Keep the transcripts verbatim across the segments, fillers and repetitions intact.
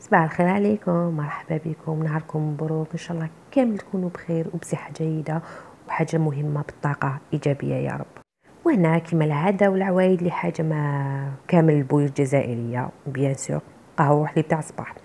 صباح الخير عليكم، مرحبا بكم، نهاركم مبروك. ان شاء الله كامل تكونوا بخير وبصحه جيده وحاجه مهمه بالطاقه ايجابيه يا رب. وهنا كما العاده والعوايد لحاجه ما كامل البيوت الجزائريه بيان سور، قهوه حليب تاع الصباح.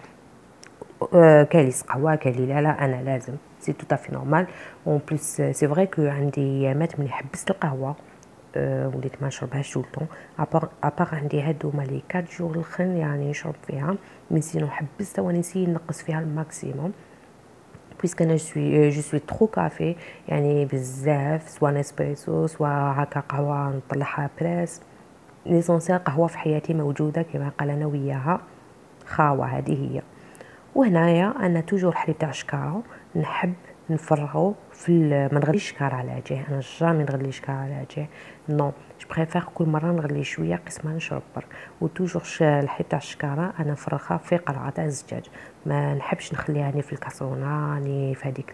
أه كاليس قهوه كالي لا لا انا لازم سي تو تافي نورمال. اون بليس سي فري كو عندي ايامات ملي حبست القهوه أه وليت ما نشربهاش طول الوقت. ابار ابار عندي هادوما لي أربعة جور الاخرين يعني نشرب فيها، مي سينو حبست ونسي نقص فيها الماكسيموم بويسك انا جو جو سوي ترو كافي، يعني بزاف سوا نسبريسو سوا هكا قهوه نطلعها بريس. ليسونسيال قهوه في حياتي موجوده كما قال انا وياها خاوه هذه هي. وهنايا انا توجور حليب تاع شكاره نحب نفرغو في ما نغليش الشكاره على جهه، انا جامي نغلي الشكاره على جهه نو، جو بريفير كل مره نغلي شويه قسما نشرب برك. وتوجور الحليب تاع الشكاره انا نفرغها في قرعه تاع الزجاج، ما نحبش نخليها ني في الكاسرونه ني في هذيك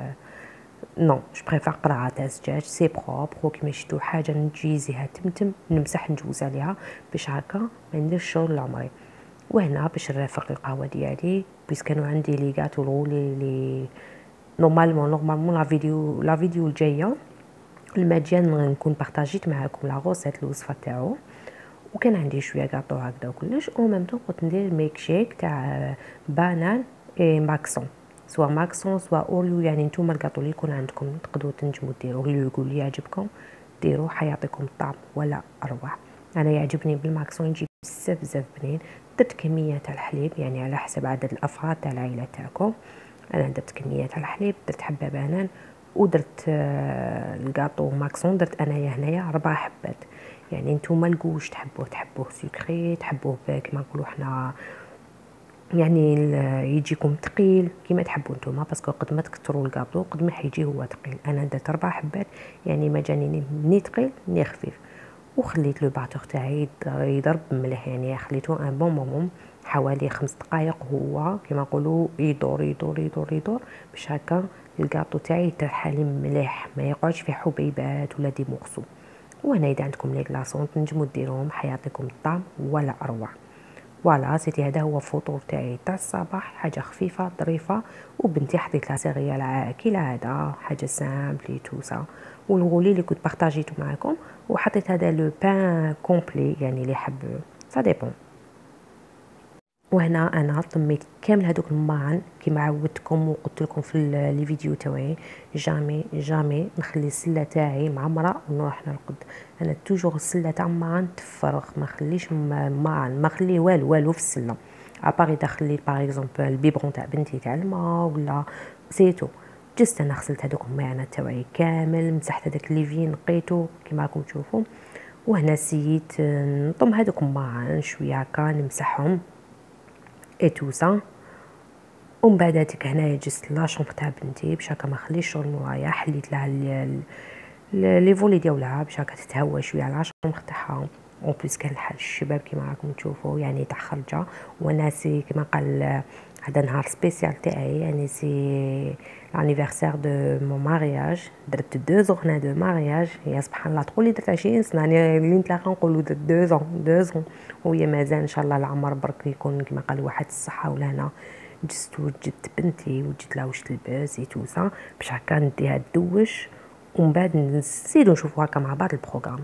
نو، جو بريفير قرعه تاع الزجاج سي بروبر. كيما شفتوا حاجه نجيزيها تمتم نمسح نجوز عليها باش هكا ما نديرش شغل لعمري. وهنا باش نرافق القهوه ديالي بيس كانوا عندي لي غاتو الغولي لي نورمالمون نورمالمون لا فيديو لا فيديو الجايه المجال نكون بارطاجيت معكم لا غوسيت الوصفه تاعو. وكان عندي شويه غاطو هكذا وكلش، او ميم طون قلت ندير ميك شيك تاع بانان اي ماكسون، سوا ماكسون سوا اوريو، يعني نتوما الغاطو اللي يكون عندكم تقدروا تنجموا ديروه اللي يقول لي يعجبكم ديروه حيعطيكم الطعم ولا اروع. انا يعجبني بالماكسون يجي بزاف بزاف بنين. درت كميه تاع الحليب يعني على حسب عدد الافراد تاع العائله تاعكم، انا درت كميه تاع الحليب، درت حبه بانان ودرت آه الغاطو ماكسون درت انايا هنايا اربع حبات. يعني نتوما الكوش تحبوه تحبوه سكري تحبوه كيما نقولوا حنا يعني يجيكم ثقيل كيما تحبوا نتوما، باسكو قد ما تكثروا الكاطو قد ما حيجي هو ثقيل. انا درت اربع حبات يعني ما جاني ني ثقيل ني خفيف. وخليت لو باتور تاعي يضرب مليح، يعني خليته ان بون مومون حوالي خمس دقائق هو كيما نقولوا يدور يدور يدور يدور باش هكا الكاطو تاعي يترحل مليح ما يقعدش في حبيبات ولا دي مورسو. وهنا اذا عندكم لي كلاصون تنجموا ديروهم حيعطيكم الطعم ولا اروع. فوالا سيتي هذا هو الفطور تاعي تاع الصباح، حاجه خفيفه ظريفه. وبنتي حطيت لها سيريال كالعاده حاجه سامبلي تو سا. والغولي اللي كنت بارطاجيتو معكم، وحطيت هذا لو بان كومبلي يعني اللي حب سا ديبون. وهنا انا طميت كامل هذوك الماعن كيما عودتكم وقلت لكم في لي فيديو تاعي، جامي جامي نخلي السله تاعي معمره ونروح نرقد. انا توجور السله تاع الماعن تفرغ، ما خليش الماعن ما خليه والو والو في السله، اباري دخلي باغ اكزومبل البيبرون تاع بنتي تاع الماء ولا سيتو. جست انا غسلت هذوك الماعن تاعي كامل، مسحت هذاك ليفين نقيتو كيما راكم تشوفوا. وهنا سيت نطم هذوك الماعن شويه هكا نمسحهم اي تو سا. ومن بعد هذيك هنايا جست لا شومبر تاع بنتي باش هكا ما خليش شغل نوايا، حليت لها لي فولي ديالها باش هكا تتهوى شويه على الشومبر تاعها. اون بليس كان الحال الشباب كيما راكم تشوفوا يعني تاع خرجه. وانا سي كيما قال هذا نهار سبيسيال تاعي، يعني سي لانيفرسير دو مون مارياج، درت دو زغنا دو مارياج. يا سبحان الله تقولي درت عشرين سنه اللي نتلاقى نقولوا درت دو زون دو زون، وهي مازال ان شاء الله العمر برك يكون كيما قال واحد الصحه. ولهنا جست وجدت بنتي وجدت لها واش تلبس تو سا باش هكا نديها تدوش، ومن بعد نزيدو نشوفوا هكا مع بعض البروغرام.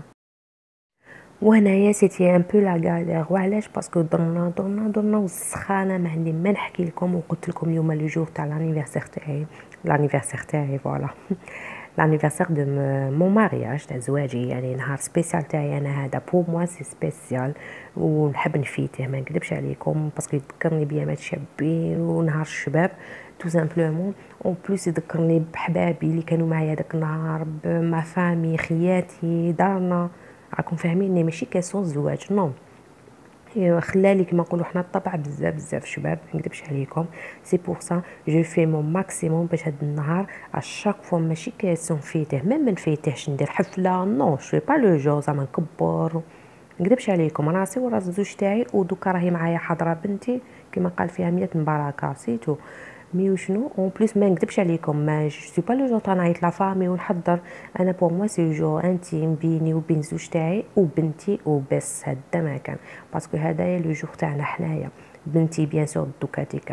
وهنايا سيتي ان بو لا غالير، وعلاش؟ باسكو درنا درنا درنا والسخانه ما عندي ما نحكي لكم. وقلت لكم اليوم لو جور تاع لانيفرسير تاعي لانيفرسير تاعي فوالا لانيفرسير دو مون مارياج تاع زواجي، يعني نهار سبيسيال تاعي انا هذا بور موا سي سبيسيال. ونحب نفيته ما نكذبش عليكم باسكو يذكرني بيامات شابين ونهار الشباب تو سامبلومون. اون بليس يذكرني بحبابي اللي كانوا معايا داك النهار، مع فامي خياتي دارنا. راكم فاهميني ماشي كاسون الزواج نو، خلالي كما نقولوا حنا الطبع بزاف بزاف شباب ما نكذبش عليكم. سي بور سا جو في مون ماكسيموم باش هاد النهار اشاك فوا ماشي كاسون فيته ما من فيتهش ندير حفله نو شوي با لو جو زعما نكبر ما نكذبش عليكم. انا راسي وراس الزوج تاعي ودوكا راهي معايا حاضره بنتي كما قال فيها مية مباركه سيتو. مي وشنو اون بليس ما نكذبش عليكم ما جو با لو جو تاع نعيط لا فامي ونحضر. انا بور موا سي جو انتيم بيني وبين زوج تاعي وبنتي وبس، هذا ما كان باسكو هذايا لو جور تاعنا حنايا. بنتي بيان سور دوكا ديك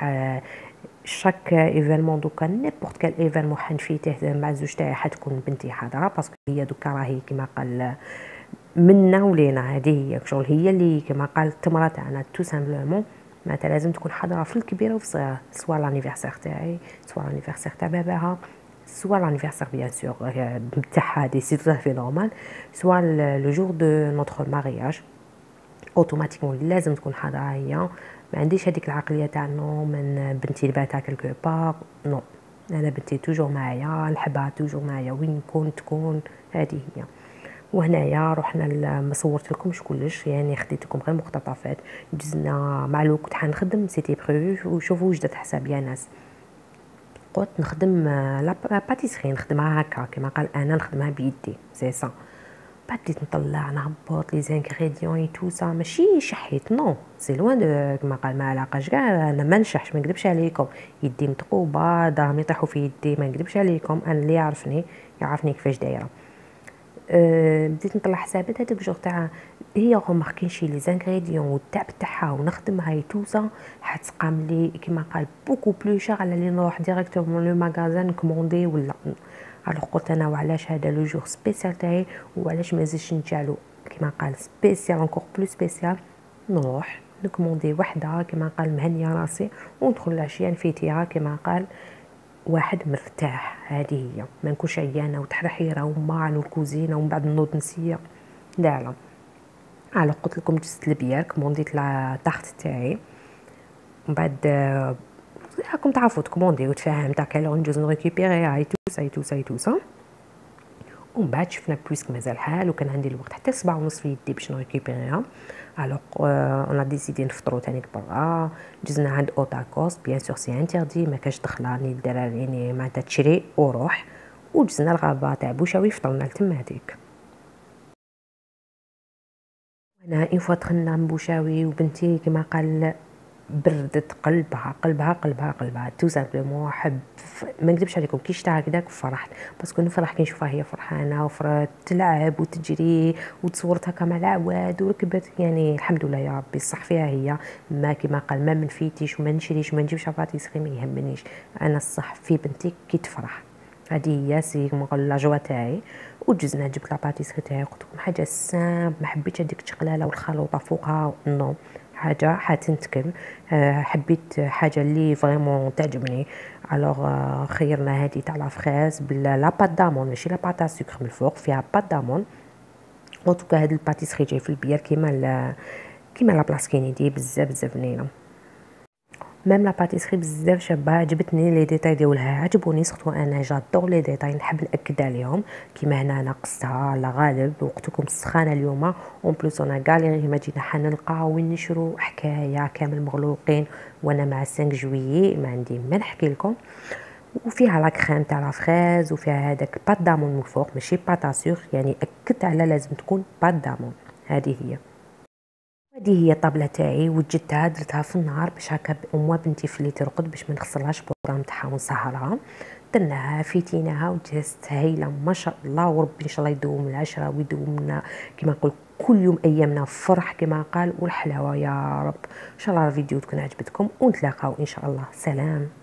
شاك ايفينمون دوكا نيبورت كال ايفينمون حنفيته مع الزوج تاعي حتكون بنتي حاضره، باسكو هي دوكا راهي كيما قال منا ولينا، هذه هي شغل هي اللي كما قال التمره تاعنا تو سامبلومون معناتها لازم تكون حاضره في الكبيره وفي الصغيره، سوا لانيفرسير تاعي سوا لانيفرسير تاع باباها سوا لانيفرسير بيان سور تاعها دي سي تو في نورمال، سوا لو جور دو نوتر مارياج اوتوماتيكمون لازم تكون حاضره هي. ما عنديش هذيك العقليه تاع نو من بنتي لباتها كلكو بار، نو انا بنتي توجور معايا، نحبها توجور معايا وين كنت تكون، هذه هي. وهنايا رحنا ما صورت لكمش كلش، يعني خديت لكم غير مقتطفات، جزنا مع الوقت حنخدم سيتي بريف. وشوفوا وجدت حساب يا ناس، قلت نخدم لا باتيسري نخدمها هكا كما قال انا نخدمها بيدي سي سا. بديت نطلع نهبط لي زانغريديون اي تو سا، ماشي شحيت نو سي لوان دو كما قال ما علاقاش كاع، انا ما نشحش ما نكذبش عليكم، يدي متقوبه دراهم يطيحوا في يدي ما نكذبش عليكم، انا اللي يعرفني يعرفني كيفاش دايره. أه بديت نطلع حسابات هذاك الجوغ تاع هي غوماركي شي لي زانغريديون والتعب تاعها ونخدمها اي تو سا، حتقام لي كما قال بوكو بلو شار على اللي نروح ديريكتومون لو ماغازان كوموندي ولا. الوغ قلت انا وعلاش هذا لو جور سبيسيال تاعي وعلاش ما نزيدش نجعلو كما قال سبيسيال انكور بلو سبيسيال، نروح نكوموندي وحده كما قال مهنيه راسي وندخل العشيه نفيتيها كما قال واحد مرتاح. هذه هي ما نكونش عيانه وتحرحيره وماعن والكوزينه ومن بعد نوض نسيه، لا لا. على قلت لكم جست البيار كومونديت لا تحت تاعي، من بعد راكم تعرفوا تكوموندي وتفاهم تاع كالور نجوز نريكوبيري اي تو ساي تو ساي تو سا. ومن بعد شفنا بويسك مازال حال وكان عندي الوقت حتى سبعة ونص في يدي باش نريكوبيريها. الوغ اون ديسيدي نفطرو تانيك برا، جزنا عند اوتاكوس بيان سور سي انتردي ما كاش دخله ني الدراري يعني معناتها تشري وروح، وجزنا الغابه تاع بوشاوي فطرنا لتماتيك. انا اون فوا دخلنا من بوشاوي وبنتي كما قال بردت قلبها قلبها قلبها قلبها تو سامبلومون. حب ما نكذبش عليكم كي شتا هكذاك فرحت، باسكو نفرح كي نشوفها هي فرحانه وفرات تلعب وتجري وتصورت هكا مع العواد وركبت، يعني الحمد لله يا ربي الصح فيها هي. ما كما قال ما منفيتيش وما نشريش وما نجيبش باتيسري ما يهمنيش، انا الصح في بنتي كي تفرح، هذه هي سي نقول لا جوا تاعي. وجزنا جبت لا باتيسري تاعي قلت لكم حاجه سامبل، ما حبيتش هذيك الشقلاله والخلوطه فوقها نو، حاجه حتنتكل. حبيت حاجه اللي فريمون تعجبني، الوغ خيرنا هذه تاع لا فريز بلا لا بات دامون ماشي لا بات سكر من الفوق، فيها بات دامون. وتوكا هاد الباتيسري جاي في البيار كيما كيما لا بلاص كينيدي بزاف بزاف بنينه. ميم لا باتيسري بزاف شابه، عجبتني لي ديتاي ديالها عجبوني، سورتو انا جادور لي ديتاي نحب ناكد عليهم. كيما هنا انا قصتها لا غالب وقتكم السخانه اليوم اون بلوس انا غاليري ما جينا حنلقى وين نشرو حكايه كامل مغلوقين، وانا مع خمسة جويي ما عندي ما نحكي لكم. وفيها لا كريم تاع لا فريز وفيها هذاك بات دامون من الفوق ماشي باتاسور، يعني اكدت على لازم تكون بات دامون. هذه هي هذه هي الطابله تاعي وجدتها درتها في النهار باش هكا اموا بنتي في اللي ترقد باش ما نغسلهاش بودرام تاعها ونسهرها. درناها فيتيناها وجهزت هايله ما شاء الله، وربي ان شاء الله يدوم العشره ويدوم لنا كما نقول كل يوم ايامنا فرح كما قال والحلاوه يا رب. ان شاء الله الفيديو تكون عجبتكم ونتلاقاو ان شاء الله. سلام.